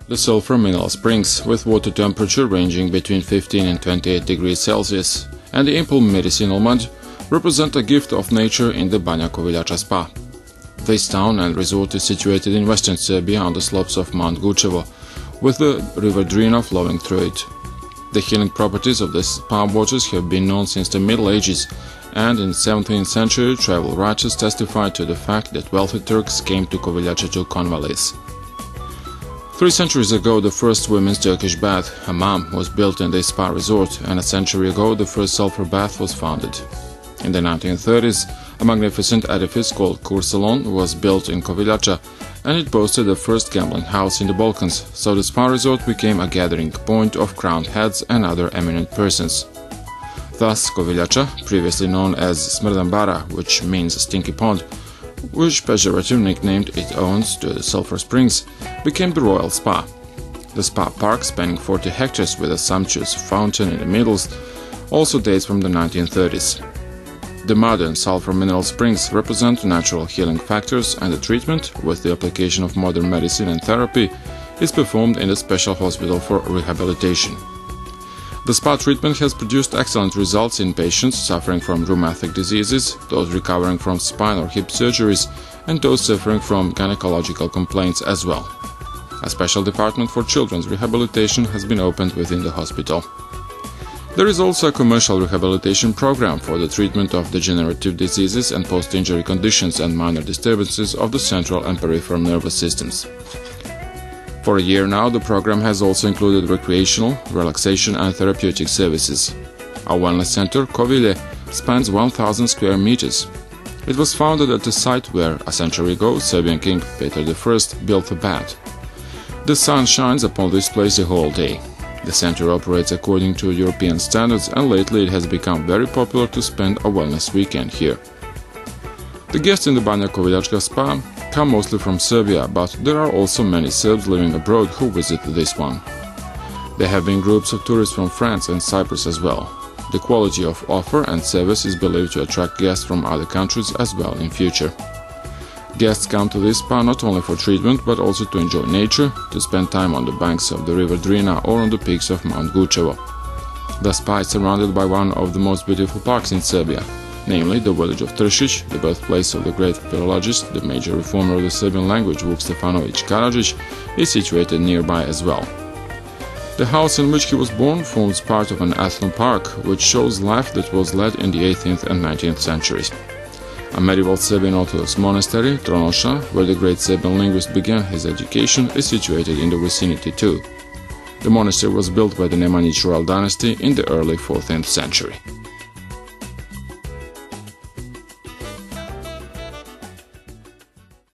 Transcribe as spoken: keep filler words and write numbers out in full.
The sulphur mineral springs, with water temperature ranging between fifteen and twenty-eight degrees Celsius, and the ample medicinal mud, represent a gift of nature in the Banja Koviljaca Spa. This town and resort is situated in western Serbia on the slopes of Mount Gučevo, with the river Drina flowing through it. The healing properties of the spa waters have been known since the Middle Ages, and in the seventeenth century travel writers testified to the fact that wealthy Turks came to Koviljaca to convalesce. Three centuries ago, the first women's Turkish bath, hammam, was built in this spa resort, and a century ago the first sulphur bath was founded. In the nineteen thirties, a magnificent edifice called Kursalon was built in Koviljaca, and it boasted the first gambling house in the Balkans, so the spa resort became a gathering point of crowned heads and other eminent persons. Thus, Koviljaca, previously known as Smrdambara, which means stinky pond, which pejorative nicknamed it owns to the sulphur springs, became the royal spa. The spa park, spanning forty hectares with a sumptuous fountain in the middle, also dates from the nineteen thirties. The modern sulphur mineral springs represent natural healing factors, and the treatment, with the application of modern medicine and therapy, is performed in a special hospital for rehabilitation. The spa treatment has produced excellent results in patients suffering from rheumatic diseases, those recovering from spine or hip surgeries, and those suffering from gynecological complaints as well. A special department for children's rehabilitation has been opened within the hospital. There is also a commercial rehabilitation program for the treatment of degenerative diseases and post-injury conditions and minor disturbances of the central and peripheral nervous systems. For a year now, the program has also included recreational, relaxation and therapeutic services. Our wellness center, Kovilje, spans one thousand square meters. It was founded at the site where, a century ago, Serbian King Peter the First built a bath. The sun shines upon this place the whole day. The center operates according to European standards, and lately it has become very popular to spend a wellness weekend here. The guests in the Banja Koviljaca Spa come mostly from Serbia, but there are also many Serbs living abroad who visit this one. There have been groups of tourists from France and Cyprus as well. The quality of offer and service is believed to attract guests from other countries as well in future. Guests come to this spa not only for treatment, but also to enjoy nature, to spend time on the banks of the river Drina or on the peaks of Mount Gučevo. The spa is surrounded by one of the most beautiful parks in Serbia, namely the village of Tršić, the birthplace of the great philologist, the major reformer of the Serbian language Vuk Stefanović Karadžić, is situated nearby as well. The house in which he was born forms part of an athlone park, which shows life that was led in the eighteenth and nineteenth centuries. A medieval Serbian Orthodox monastery, Tronoša, where the great Serbian linguist began his education, is situated in the vicinity too. The monastery was built by the Nemanjić royal dynasty in the early fourteenth century.